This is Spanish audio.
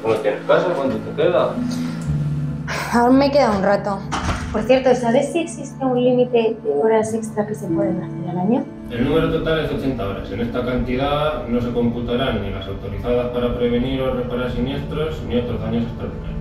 ¿No tienes casa? ¿Cuánto te queda? Aún me queda un rato. Por cierto, ¿sabes si existe un límite de horas extra que se pueden hacer al año? El número total es 80 horas. En esta cantidad no se computarán ni las autorizadas para prevenir o reparar siniestros ni otros daños extraordinarios.